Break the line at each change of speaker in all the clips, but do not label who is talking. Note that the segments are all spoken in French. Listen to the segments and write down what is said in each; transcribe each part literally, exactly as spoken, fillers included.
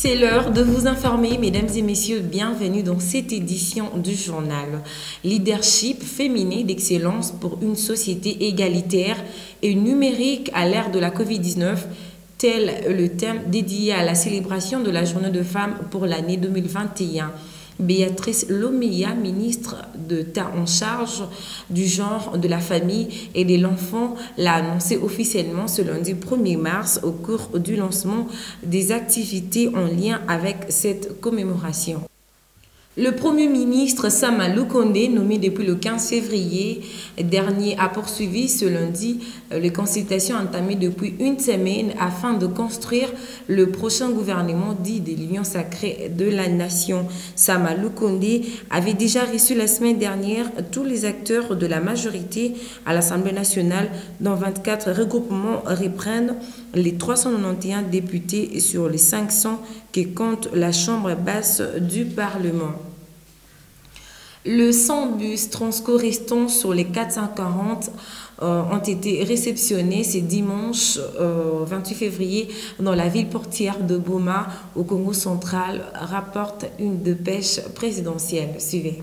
C'est l'heure de vous informer, mesdames et messieurs, bienvenue dans cette édition du journal. Leadership féminin d'excellence pour une société égalitaire et numérique à l'ère de la covid dix-neuf, tel le thème dédié à la célébration de la journée de femmes pour l'année deux mille vingt et un. Béatrice Loméa, ministre d'État en charge du genre, de la famille et de l'enfant, l'a annoncé officiellement ce lundi premier mars au cours du lancement des activités en lien avec cette commémoration. Le Premier ministre Sama Lukonde, nommé depuis le quinze février dernier, a poursuivi ce lundi les consultations entamées depuis une semaine afin de construire le prochain gouvernement dit de l'Union sacrée de la nation. Sama Lukonde avait déjà reçu la semaine dernière tous les acteurs de la majorité à l'Assemblée nationale, dont vingt-quatre regroupements reprennent les trois cent quatre-vingt-onze députés sur les cinq cents que compte la Chambre basse du Parlement. Le cent bus Transco restants sur les quatre cent quarante euh, ont été réceptionnés ce dimanche euh, vingt-huit février dans la ville portière de Boma au Congo central, rapporte une dépêche présidentielle. Suivez.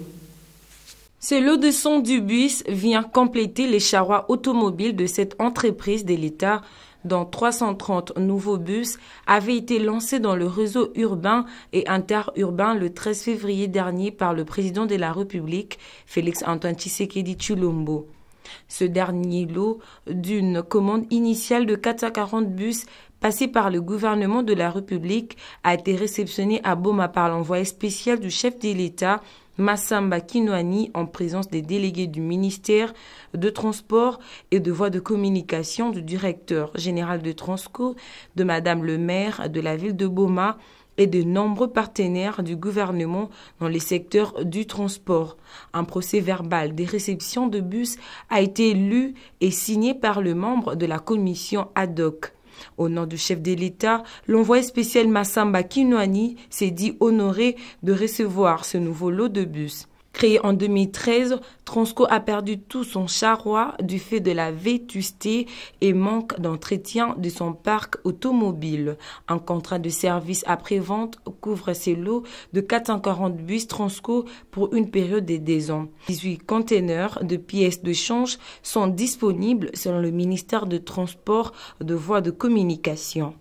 Ce lot de cent du bus vient compléter les charrois automobiles de cette entreprise de l'État, dont trois cent trente nouveaux bus avaient été lancés dans le réseau urbain et interurbain le treize février dernier par le président de la République, Félix-Antoine Tshisekedi Tshilombo. Ce dernier lot d'une commande initiale de quatre cent quarante bus passé par le gouvernement de la République a été réceptionné à Boma par l'envoyé spécial du chef de l'État, Massamba Kinwani, en présence des délégués du ministère de Transport et de Voies de Communication, du directeur général de Transco, de Madame le maire de la ville de Boma et de nombreux partenaires du gouvernement dans les secteurs du transport. Un procès verbal des réceptions de bus a été lu et signé par le membre de la commission ad hoc. Au nom du chef de l'État, l'envoyé spécial Massamba Kinwani s'est dit honoré de recevoir ce nouveau lot de bus. Créé en deux mille treize, Transco a perdu tout son charroi du fait de la vétusté et manque d'entretien de son parc automobile. Un contrat de service après-vente couvre ces lots de quatre cent quarante bus Transco pour une période de deux ans. dix-huit containers de pièces de change sont disponibles selon le ministère de Transport de Voies de Communication.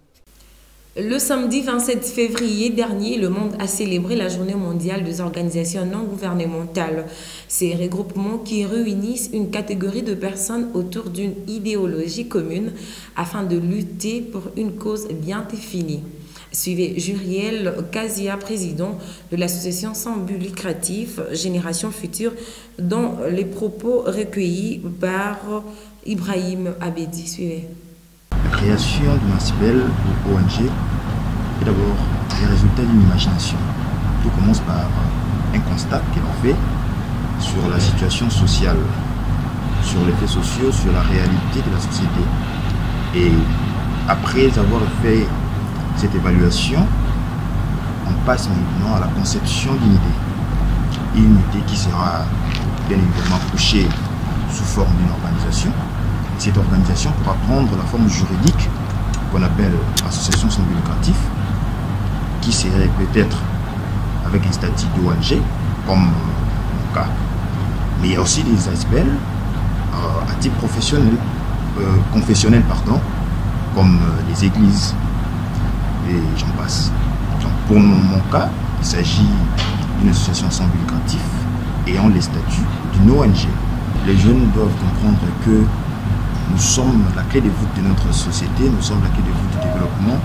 Le samedi vingt-sept février dernier, le monde a célébré la journée mondiale des organisations non gouvernementales. Ces regroupements qui réunissent une catégorie de personnes autour d'une idéologie commune afin de lutter pour une cause bien définie. Suivez Juriel Kazia, président de l'association sans but lucratif Génération Future, dont les propos recueillis par Ibrahim Abedi. Suivez.
La création d'une si belle O N G est d'abord le résultat d'une imagination. Tout commence par un constat qu'elle a fait sur la situation sociale, sur les faits sociaux, sur la réalité de la société. Et après avoir fait cette évaluation, on passe maintenant à la conception d'une idée. Une idée qui sera bien évidemment couchée sous forme d'une organisation. Cette organisation pourra prendre la forme juridique qu'on appelle association sans but lucratif, qui serait peut-être avec un statut d'O N G, comme mon cas. Mais il y a aussi des aspects euh, à titre professionnel, euh, confessionnel, pardon, comme euh, les églises, et j'en passe. Donc, pour mon cas, il s'agit d'une association sans but lucratif ayant les statuts d'une O N G. Les jeunes doivent comprendre que nous sommes la clé de voûte de notre société, nous sommes la clé de voûte du développement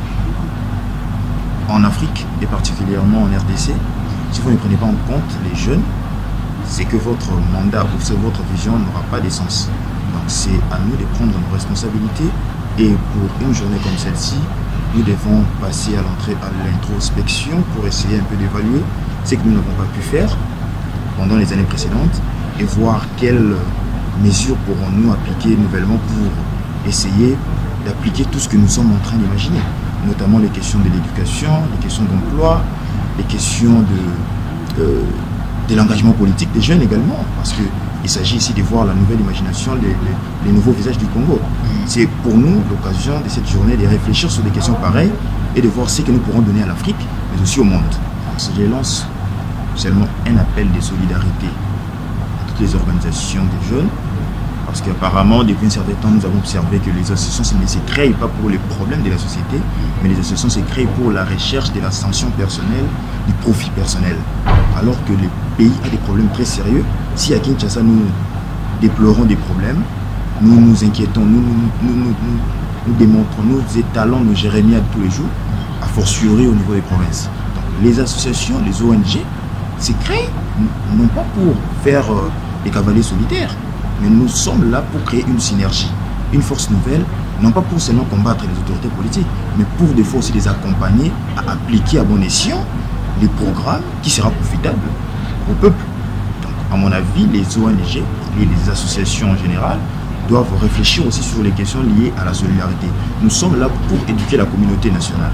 en Afrique et particulièrement en R D C. Si vous ne prenez pas en compte les jeunes, c'est que votre mandat ou c'est votre vision n'aura pas de sens. Donc c'est à nous de prendre nos responsabilités et pour une journée comme celle-ci, nous devons passer à l'entrée à l'introspection pour essayer un peu d'évaluer ce que nous n'avons pas pu faire pendant les années précédentes et voir quelles mesures pourrons-nous appliquer nouvellement pour essayer d'appliquer tout ce que nous sommes en train d'imaginer, notamment les questions de l'éducation, les questions d'emploi, les questions de, euh, de l'engagement politique des jeunes également, parce qu'il s'agit ici de voir la nouvelle imagination, les, les, les nouveaux visages du Congo. C'est pour nous l'occasion de cette journée de réfléchir sur des questions pareilles et de voir ce que nous pourrons donner à l'Afrique, mais mais aussi au monde. Je lance seulement un appel de solidarité à toutes les organisations des jeunes, parce qu'apparemment, depuis un certain temps, nous avons observé que les associations ne se créent pas pour les problèmes de la société, mais les associations se créent pour la recherche de l'ascension personnelle, du profit personnel. Alors que le pays a des problèmes très sérieux. Si à Kinshasa, nous déplorons des problèmes, nous nous inquiétons, nous nous, nous, nous, nous, nous démontrons, nous étalons nos jérémiades tous les jours, a fortiori au niveau des provinces. Donc, les associations, les O N G, se créent non pas pour faire euh, des cavaliers solitaires, mais nous sommes là pour créer une synergie, une force nouvelle, non pas pour seulement combattre les autorités politiques, mais pour des fois aussi les accompagner à appliquer à bon escient les programmes qui seront profitables au peuple. Donc, à mon avis, les O N G et les associations en général doivent réfléchir aussi sur les questions liées à la solidarité. Nous sommes là pour éduquer la communauté nationale.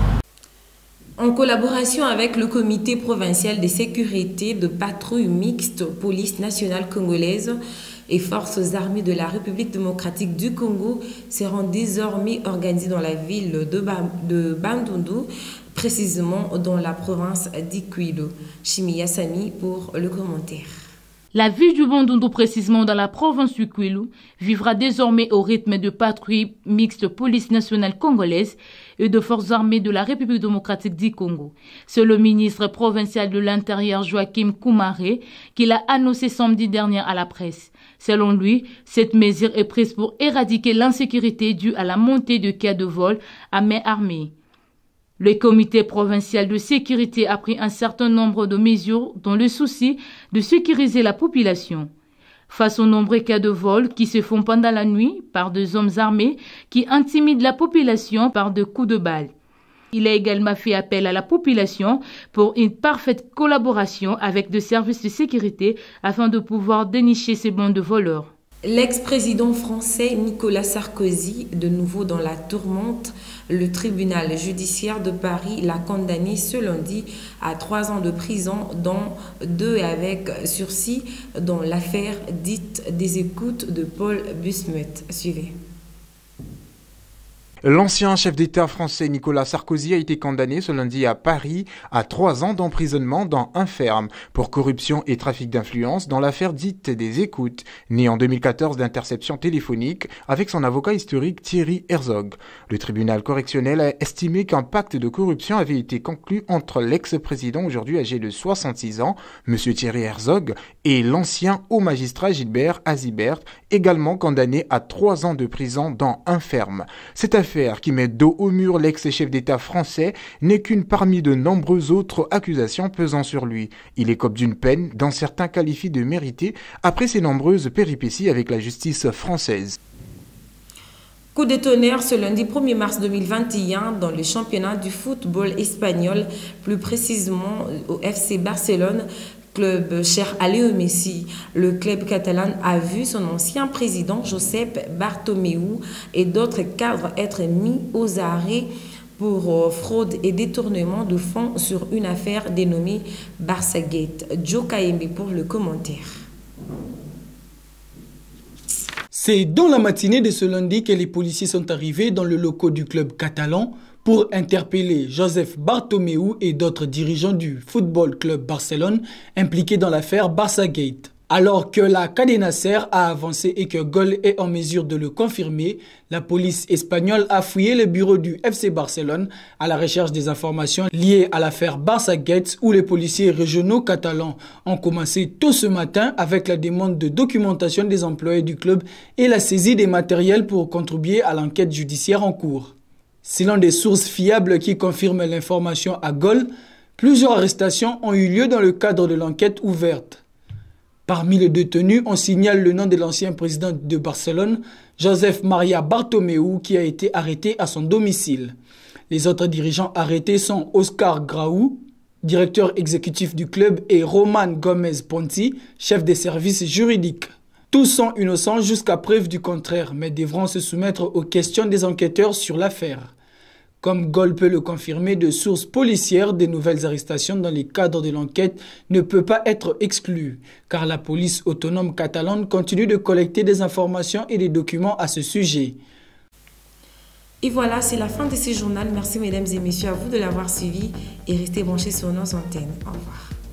En collaboration avec le comité provincial de sécurité de patrouille mixte police nationale congolaise et forces armées de la République démocratique du Congo seront désormais organisées dans la ville de, ba de Bandundu, précisément dans la province d'Ikwilu. Chimia Sami pour le commentaire.
La ville du Bandundu, précisément dans la province du Kwilu, vivra désormais au rythme de patrouille mixte police nationale congolaise et de forces armées de la République démocratique du Congo. C'est le ministre provincial de l'Intérieur Joachim Koumaré qui l'a annoncé samedi dernier à la presse. Selon lui, cette mesure est prise pour éradiquer l'insécurité due à la montée de cas de vol à main armée. Le comité provincial de sécurité a pris un certain nombre de mesures dans le souci de sécuriser la population. Face aux nombreux cas de vol qui se font pendant la nuit par des hommes armés qui intimident la population par des coups de balle. Il a également fait appel à la population pour une parfaite collaboration avec des services de sécurité afin de pouvoir dénicher ces bandes de voleurs.
L'ex-président français Nicolas Sarkozy, de nouveau dans la tourmente, le tribunal judiciaire de Paris l'a condamné ce lundi à trois ans de prison, dont deux avec sursis dans l'affaire dite des écoutes de Paul Busmuth. Suivez.
L'ancien chef d'État français Nicolas Sarkozy a été condamné ce lundi à Paris à trois ans d'emprisonnement dans un ferme pour corruption et trafic d'influence dans l'affaire dite des écoutes, née en deux mille quatorze d'interception téléphonique avec son avocat historique Thierry Herzog. Le tribunal correctionnel a estimé qu'un pacte de corruption avait été conclu entre l'ex-président aujourd'hui âgé de soixante-six ans, M. Thierry Herzog, et l'ancien haut magistrat Gilbert Azibert, également condamné à trois ans de prison dans un ferme. Cette affaire qui met dos au mur l'ex-chef d'État français n'est qu'une parmi de nombreuses autres accusations pesant sur lui. Il écope d'une peine dont certains qualifient de méritée après ses nombreuses péripéties avec la justice française.
Coup de tonnerre ce lundi premier mars deux mille vingt et un dans le championnat du football espagnol, plus précisément au F C Barcelone, club cher à Léo Messi. Le club catalan a vu son ancien président Josep Bartomeu et d'autres cadres être mis aux arrêts pour fraude et détournement de fonds sur une affaire dénommée Barça Gate. Joe Kaembe pour le commentaire.
C'est dans la matinée de ce lundi que les policiers sont arrivés dans le locaux du club catalan pour interpeller Josep Bartomeu et d'autres dirigeants du Football Club Barcelone impliqués dans l'affaire Barça Gate. Alors que la Cadena Ser a avancé et que Gol est en mesure de le confirmer, la police espagnole a fouillé le bureau du F C Barcelone à la recherche des informations liées à l'affaire Barça Gate où les policiers régionaux catalans ont commencé tôt ce matin avec la demande de documentation des employés du club et la saisie des matériels pour contribuer à l'enquête judiciaire en cours. Selon des sources fiables qui confirment l'information à Gol, plusieurs arrestations ont eu lieu dans le cadre de l'enquête ouverte. Parmi les détenus, on signale le nom de l'ancien président de Barcelone, Josep Maria Bartomeu, qui a été arrêté à son domicile. Les autres dirigeants arrêtés sont Oscar Grau, directeur exécutif du club, et Roman Gomez Ponti, chef des services juridiques. Tous sont innocents jusqu'à preuve du contraire, mais devront se soumettre aux questions des enquêteurs sur l'affaire. Comme Gol peut le confirmer de sources policières, de nouvelles arrestations dans les cadres de l'enquête ne peuvent pas être exclues, car la police autonome catalane continue de collecter des informations et des documents à ce sujet.
Et voilà, c'est la fin de ce journal. Merci mesdames et messieurs à vous de l'avoir suivi et restez branchés sur nos antennes. Au revoir.